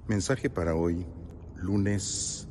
Mensaje para hoy, lunes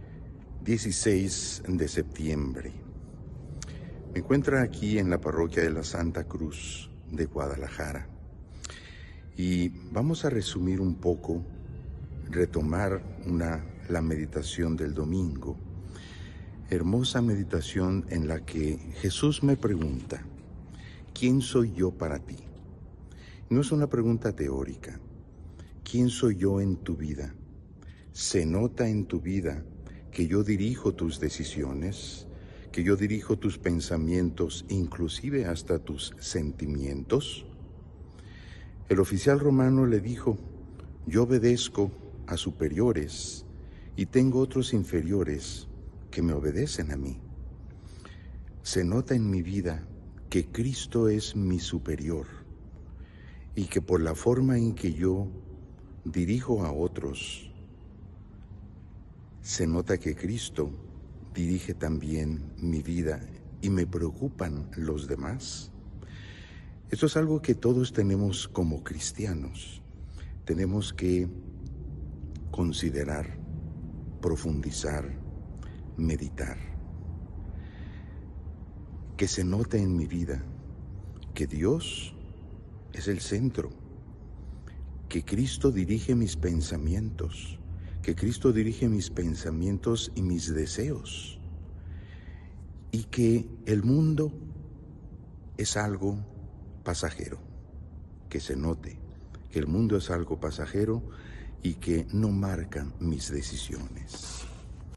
16 de septiembre. Me encuentro aquí en la parroquia de la Santa Cruz de Guadalajara y vamos a resumir un poco, retomar la meditación del domingo. Hermosa meditación en la que Jesús me pregunta, ¿quién soy yo para ti? No es una pregunta teórica. ¿Quién soy yo en tu vida? ¿Se nota en tu vida que yo dirijo tus decisiones, que yo dirijo tus pensamientos, inclusive hasta tus sentimientos? El oficial romano le dijo, yo obedezco a superiores y tengo otros inferiores que me obedecen a mí. Se nota en mi vida que Cristo es mi superior y que por la forma en que yo dirijo a otros, se nota que Cristo dirige también mi vida y me preocupan los demás. Esto es algo que todos tenemos como cristianos. Tenemos que considerar, profundizar, meditar. Que se note en mi vida que Dios es el centro, que Cristo dirige mis pensamientos, que Cristo dirige mis pensamientos y mis deseos, y que el mundo es algo pasajero, que se note que el mundo es algo pasajero y que no marcan mis decisiones.